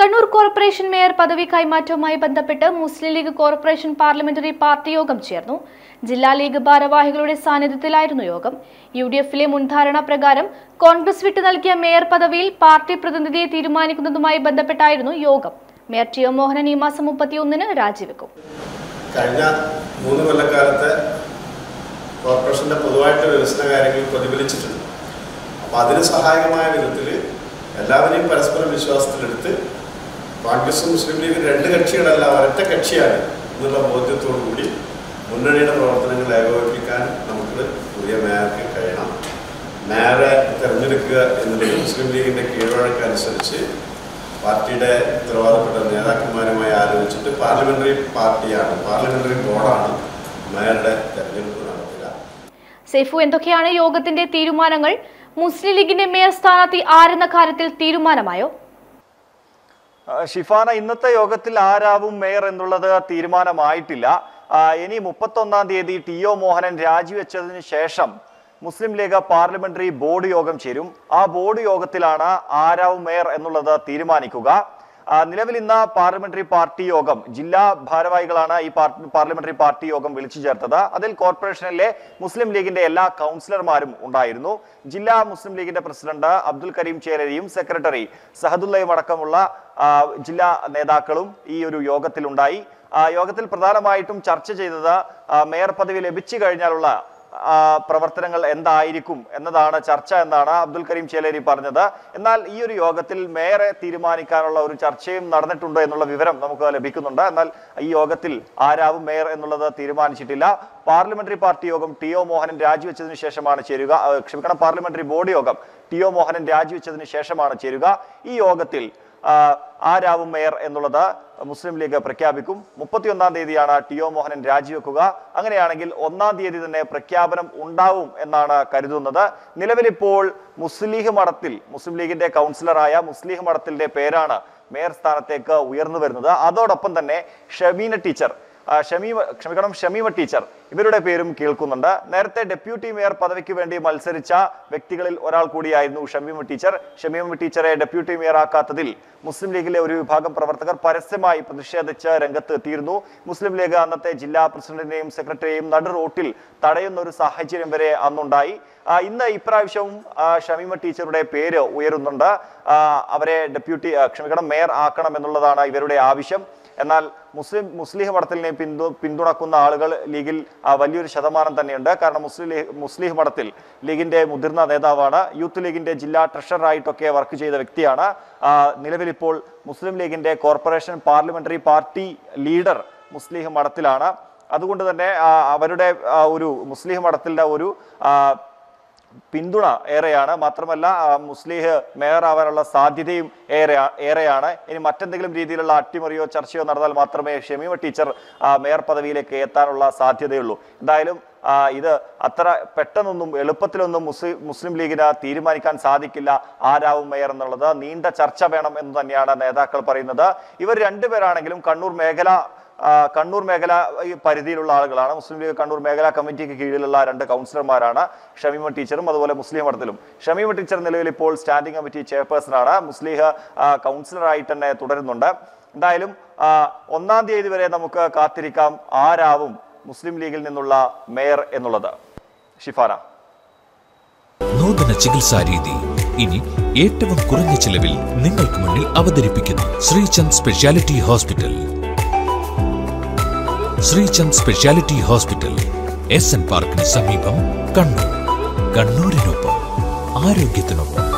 Kannur corporation mayor പദവി കൈമാറ്റവുമായി ബന്ധപ്പെട്ട് Muslim League corporation parliamentary party യോഗം ചേർന്നു. ജില്ലാ ലീഗ് ഭാരവാഹികളുടെ സാന്നിധ്യത്തിലായിരുന്നു യോഗം. യുഡിഎഫിലെ മുൻധാരണ പ്രകാരം കോൺഗ്രസ് വിട്ടു നൽകിയ മേയർ പദവിയിൽ പാർട്ടി പ്രതിനിധിയെ തീരുമാനിക്കുന്നതുമായി ബന്ധപ്പെട്ടായിരുന്നു യോഗം. മേയർ ടി ഒ മോഹനൻ ഈ മാസം 31-ന് രാജിവെക്കും. കഴിഞ്ഞ 3 കൊല്ലക്കാലത്തെ കോർപ്പറേഷന്റെ പൊതുവായിട്ട് വികസന കാര്യങ്ങൾ പ്രതിഫലിച്ചിട്ടുണ്ട്. അപ്പോൾ അതിന് സഹായകമായ വിധത്തിൽ എല്ലാവരെയും പരസ്പരം വിശ്വാസത്തിലെടുത്ത് കോൺഗ്രസും മുസ്ലിം ലീഗും 2 കക്ഷികളല്ല ഒരൊറ്റ കക്ഷിയാണ് എന്നുള്ള ബോധ്യത്തോടു കൂടി മുന്നണിയുടെ പ്രവർത്തനങ്ങൾ ഏകോപിപ്പിക്കാൻ നമുക്ക് പുതിയ മേയർക്ക് കഴിയണം. മേയറെ തിരഞ്ഞെടുക്കുക എന്നുള്ളത് മുസ്ലിം ലീഗിൻ്റെ കീഴ്വഴക്കനുസരിച്ച് പാർട്ടിയുടെ ഉത്തരവാദപ്പെട്ട നേതാക്കന്മാരുമായി ആലോചിച്ചിട്ട് പാർലമെന്ററി ബോർഡാണ് മേയറുടെ തെരഞ്ഞെടുപ്പ് നടത്തുക. സൈഫു, എന്തൊക്കെയാണ് യോഗത്തിന്റെ തീരുമാനങ്ങൾ? മുസ്ലിം ലീഗിന്റെ മേയർ സ്ഥാനാർത്ഥി ആരെന്ന കാര്യത്തിൽ തീരുമാനമായോ? ഷിഫാന, ഇന്നത്തെ യോഗത്തിൽ ആരാവും മേയർ എന്നുള്ളത് തീരുമാനമായിട്ടില്ല. ഇനി 31-ാം തീയതി ടി ഒ മോഹനൻ രാജിവെച്ചതിന് ശേഷം മുസ്ലിം ലീഗ് പാർലമെന്ററി ബോർഡ് യോഗം ചേരും. ആ ബോർഡ് യോഗത്തിലാണ് ആരാവും മേയർ എന്നുള്ളത് തീരുമാനിക്കുക. നിലവിൽ ഇന്ന് പാർലമെന്ററി പാർട്ടി യോഗം ജില്ലാ ഭാരവാഹികളാണ് ഈ പാർലമെന്ററി പാർട്ടി യോഗം വിളിച്ചു ചേർത്തത്. അതിൽ കോർപ്പറേഷനിലെ മുസ്ലിം ലീഗിന്റെ എല്ലാ കൗൺസിലർമാരും ഉണ്ടായിരുന്നു. ജില്ലാ മുസ്ലിം ലീഗിന്റെ പ്രസിഡന്റ് അബ്ദുൽ കരീം ചേരരിയും സെക്രട്ടറി സഹദുല്ലയും അടക്കമുള്ള ജില്ലാ നേതാക്കളും ഈ ഒരു യോഗത്തിലുണ്ടായി. യോഗത്തിൽ പ്രധാനമായിട്ടും ചർച്ച ചെയ്തത് മേയർ പദവി ലഭിച്ചു കഴിഞ്ഞാലുള്ള പ്രവർത്തനങ്ങൾ എന്തായിരിക്കും എന്നതാണ് ചർച്ച എന്നാണ് അബ്ദുൽ കരീം ചേലേരി പറഞ്ഞത്. എന്നാൽ ഈ ഒരു യോഗത്തിൽ മേയറെ തീരുമാനിക്കാനുള്ള ഒരു ചർച്ചയും നടന്നിട്ടുണ്ട് എന്നുള്ള വിവരം നമുക്ക് ലഭിക്കുന്നുണ്ട്. എന്നാൽ ഈ യോഗത്തിൽ ആരാവും മേയർ എന്നുള്ളത് തീരുമാനിച്ചിട്ടില്ല. പാർലമെന്ററി പാർട്ടി യോഗം ടി ഒ മോഹനൻ രാജിവെച്ചതിന് ശേഷമാണ് ചേരുക. പാർലമെന്ററി ബോർഡ് യോഗം ടി ഒ മോഹനൻ രാജിവെച്ചതിന് ശേഷമാണ് ചേരുക. ഈ യോഗത്തിൽ ആരാവും മേയർ എന്നുള്ളത് മുസ്ലിം ലീഗ് പ്രഖ്യാപിക്കും. 31-ാം തീയതിയാണ് ടി ഒ മോഹനൻ രാജിവെക്കുക. അങ്ങനെയാണെങ്കിൽ 1-ാം തീയതി തന്നെ പ്രഖ്യാപനം ഉണ്ടാവും എന്നാണ് കരുതുന്നത്. നിലവിലിപ്പോൾ മുസ്ലിം ലീഗിന്റെ കൗൺസിലറായ മുസ്ലിം മഠത്തിന്റെ പേരാണ് മേയർ സ്ഥാനത്തേക്ക് ഉയർന്നു വരുന്നത്. അതോടൊപ്പം തന്നെ ഷമീമ ടീച്ചർ ഇവരുടെ പേരും കേൾക്കുന്നുണ്ട്. നേരത്തെ ഡെപ്യൂട്ടി മേയർ പദവിക്ക് വേണ്ടി മത്സരിച്ച വ്യക്തികളിൽ ഒരാൾ കൂടിയായിരുന്നു ഷമീമ ടീച്ചറെ ഡെപ്യൂട്ടി മേയർ ആക്കാത്തതിൽ മുസ്ലിം ലീഗിലെ ഒരു വിഭാഗം പ്രവർത്തകർ പരസ്യമായി പ്രതിഷേധിച്ച് രംഗത്ത് എത്തിയിരുന്നു. മുസ്ലിം ലീഗ് അന്നത്തെ ജില്ലാ പ്രസിഡന്റിനെയും സെക്രട്ടറിയെയും നടു റോട്ടിൽ തടയുന്ന ഒരു സാഹചര്യം വരെ അന്നുണ്ടായി. ഇന്ന് ഇപ്രാവശ്യവും ഷമീമ ടീച്ചറുടെ പേര് ഉയരുന്നുണ്ട്. അവരെ മേയർ ആക്കണം എന്നുള്ളതാണ് ഇവരുടെ ആവശ്യം. എന്നാൽ മുസ്ലിം മഠത്തിനെ പിന്തുണക്കുന്ന ആളുകൾ ലീഗിൽ വലിയൊരു ശതമാനം തന്നെയുണ്ട്. കാരണം മുസ്ലിം മഠത്തിൽ ലീഗിന്റെ മുതിർന്ന നേതാവാണ്. യൂത്ത് ലീഗിന്റെ ജില്ലാ ട്രഷററായിട്ടൊക്കെ വർക്ക് ചെയ്ത വ്യക്തിയാണ്. നിലവിലിപ്പോൾ മുസ്ലിം ലീഗിന്റെ corporation parliamentary party leader Muslim മഠത്തിലാണ്. അതുകൊണ്ട് തന്നെ അവരുടെ ഒരു മുസ്ലിം മഠത്തിന്റെ ഒരു പിന്തുണ ഏറെയാണ്. മാത്രമല്ല മുസ്ലിം മേയർ ആവാനുള്ള സാധ്യതയും ഏറെയാണ്. ഇനി മറ്റെന്തെങ്കിലും രീതിയിലുള്ള അട്ടിമറിയോ ചർച്ചയോ നടന്നാൽ മാത്രമേ ഷമീമ ടീച്ചർ മേയർ പദവിയിലേക്ക് എത്താനുള്ള സാധ്യതയുള്ളൂ. എന്തായാലും ഇത് അത്ര പെട്ടെന്നൊന്നും എളുപ്പത്തിലൊന്നും മുസ്ലിം ലീഗിന് തീരുമാനിക്കാൻ സാധിക്കില്ല ആരാവും മേയർ എന്നുള്ളത്. നീണ്ട ചർച്ച വേണം എന്ന് തന്നെയാണ് നേതാക്കൾ പറയുന്നത്. ഇവർ രണ്ടുപേരാണെങ്കിലും കണ്ണൂർ മേഖല പരിധിയിലുള്ള ആളുകളാണ്. മുസ്ലിം ലീഗ് കണ്ണൂർ മേഖലാ കമ്മിറ്റിക്ക് കീഴിലുള്ള 2 കൗൺസിലർമാരാണ്, ഷമീമ ടീച്ചറും അതുപോലെ മുസ്ലിം മഠത്തിലും. ഷമീമ ടീച്ചർ നിലവിൽ ഇപ്പോൾ സ്റ്റാൻഡിംഗ് കമ്മിറ്റി ചെയർപേഴ്സണാണ്. മുസ്ലിം കൗൺസിലറായിട്ട് തന്നെ തുടരുന്നുണ്ട്. എന്തായാലും 1-ാം തീയതി വരെ നമുക്ക് കാത്തിരിക്കാം ആരാവും മുസ്ലിം ലീഗിൽ നിന്നുള്ള മേയർ എന്നുള്ളത്. ഷിഫാന, നൂതന ചികിത്സാ രീതി ഇനി ഏറ്റവും കുറഞ്ഞ ചിലവിൽ നിങ്ങൾക്ക് മുന്നിൽ അവതരിപ്പിക്കുന്നു Sreechand speciality hospital. Sreechand speciality hospital, SN പാർക്കിന് സമീപം, കണ്ണൂർ. കണ്ണൂരിനൊപ്പം ആരോഗ്യത്തിനൊപ്പം.